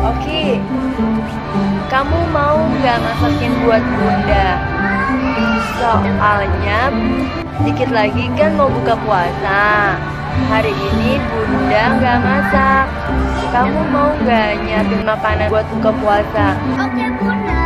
Oki, kamu mau nggak masakin buat Bunda? Soalnya dikit lagi kan mau buka puasa. Hari ini Bunda nggak masak. Kamu mau nggak nyiapin makanan buat buka puasa? Oke, Bunda.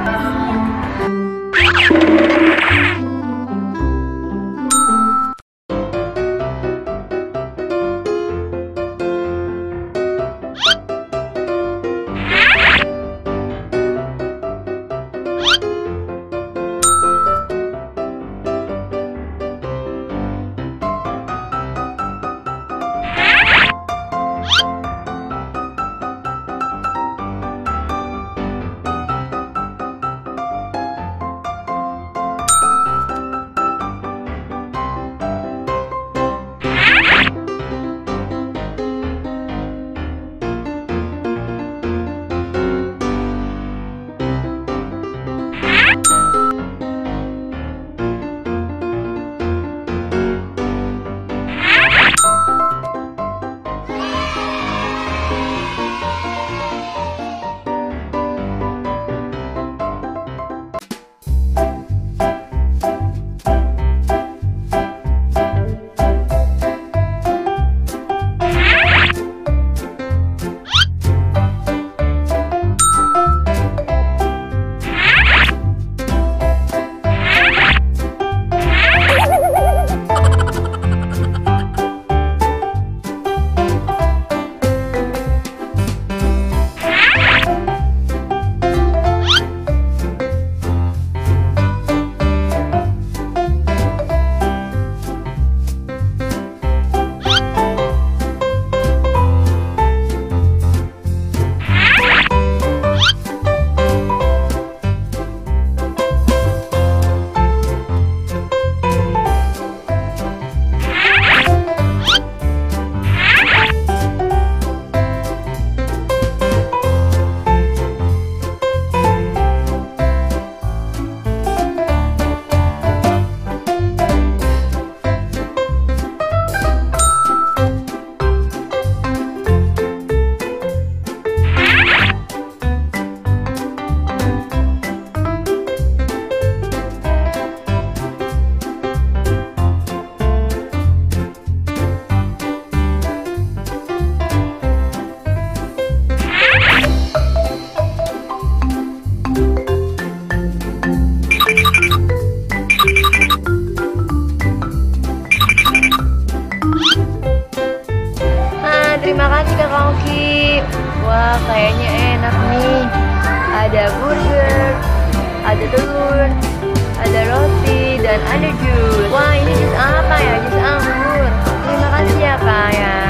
Terima kasih Kakak Oki. Wah, kayaknya enak nih. Ada burger, ada telur, ada roti, dan ada jus. Wah, ini jus apa ya? Jus anggur. Terima kasih ya Kak ya.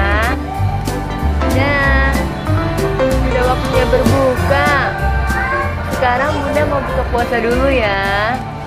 Nah, sudah waktunya berbuka. Sekarang Bunda mau buka puasa dulu ya.